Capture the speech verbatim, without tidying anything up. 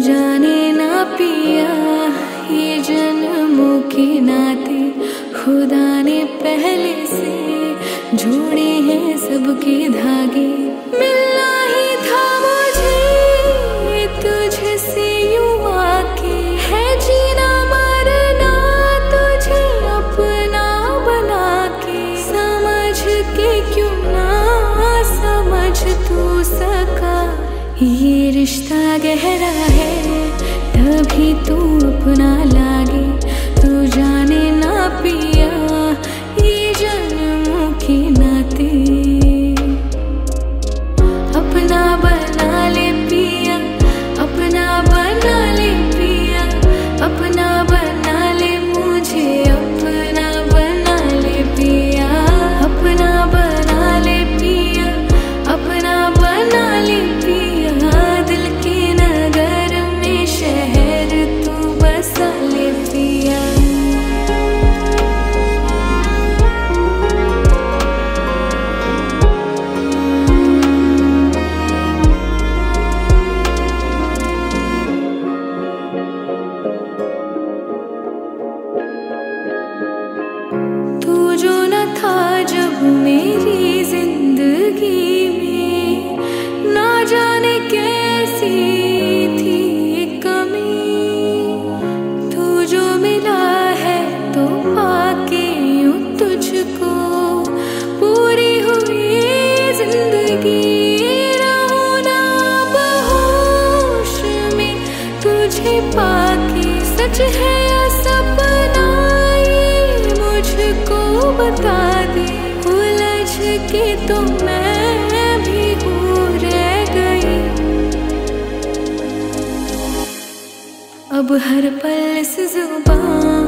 जाने ना पिया ये जन्मों के नाते खुदा ने पहले से जोड़े हैं सबके धागे। मिलना ही था मुझे तुझसे यूं आके, है जीना मरना तुझे अपना बना के। समझ के क्यों ना समझ तू सका, ये रिश्ता गहरा है तभी तू अपना लागे। तू जाने ना पिया ये जन्मों के नाते अपना बना ले पिया, अपना बना ले पिया, अपना बना ले मुझे, अपना बना ले पिया, अपना बना ले पिया, अपना बना ले पिया। दिल के नगर में शहर तू बसा ले पिया। तू जो न था जब मेरी जिंदगी में, ना जाने कैसी थी कमी। तू जो मिला है तो पाके यूं तुझको पूरी हुई जिंदगी। रहूं ना बेहोश में तुझे पाके, सच है या सपना ये मुझको बता दे। उलझ के तो मैं भी हूँ रह गई, अब हर पल इस जुबान